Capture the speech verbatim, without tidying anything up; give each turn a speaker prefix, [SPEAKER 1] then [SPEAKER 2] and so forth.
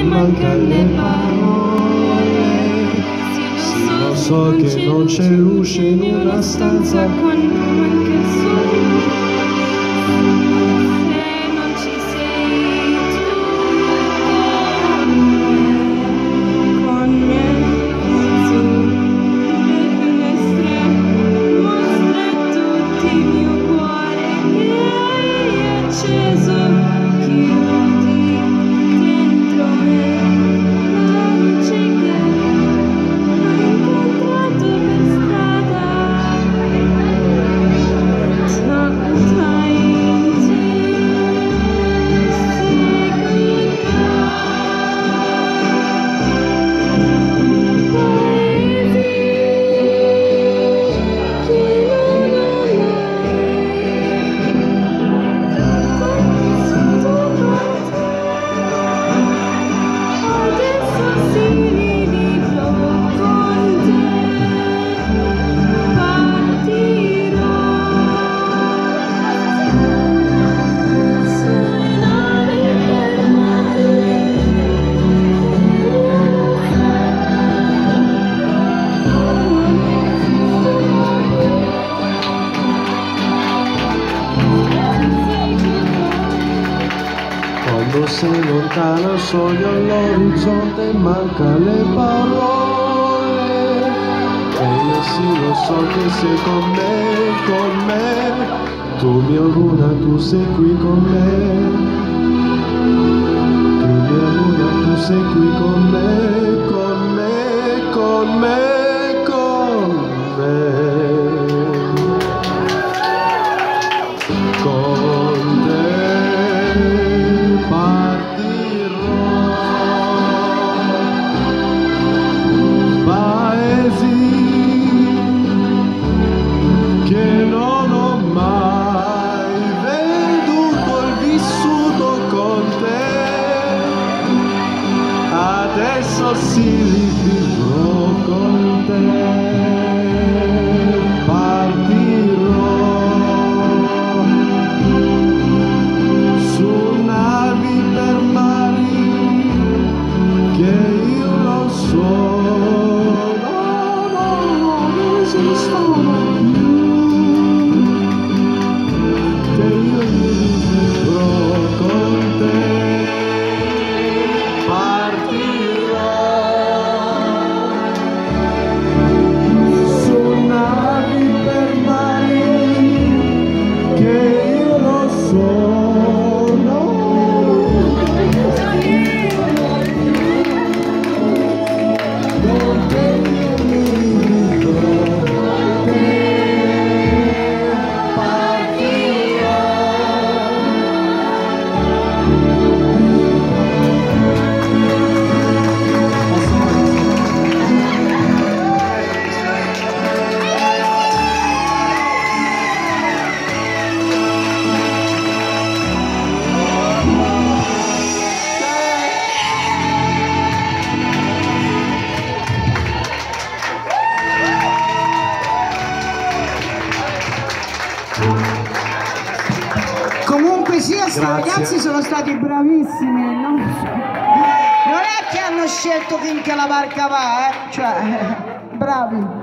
[SPEAKER 1] mancano le parole. Sì, lo so che non c'è luce in una stanza quando manca il sole. Se non ci sei tu con me, sulle finestre mostra tutti il mio cuore che hai acceso. Chiudi dentro me la luce che ho incontrato per strada. Quando sei lontana sogno all'orizzonte, manca le parole. E io sì lo so che sei con me, con me. Tu mia luna, tu sei qui con me. Tu mia luna, tu sei qui con me, con me, con me, con me. Con te. Che non ho mai venduto e vissuto con te, adesso sì li vivrò con te. Partirò su navi per mari che io non so.
[SPEAKER 2] Comunque sia, questi ragazzi sono stati bravissimi, no? Non è che hanno scelto finché la barca va, eh? Cioè, bravi.